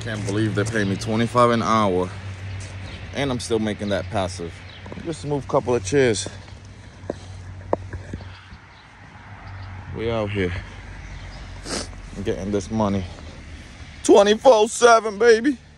Can't believe they pay me $25 an hour and I'm still making that passive. Just move a couple of chairs. We out here getting this money 24/7, baby.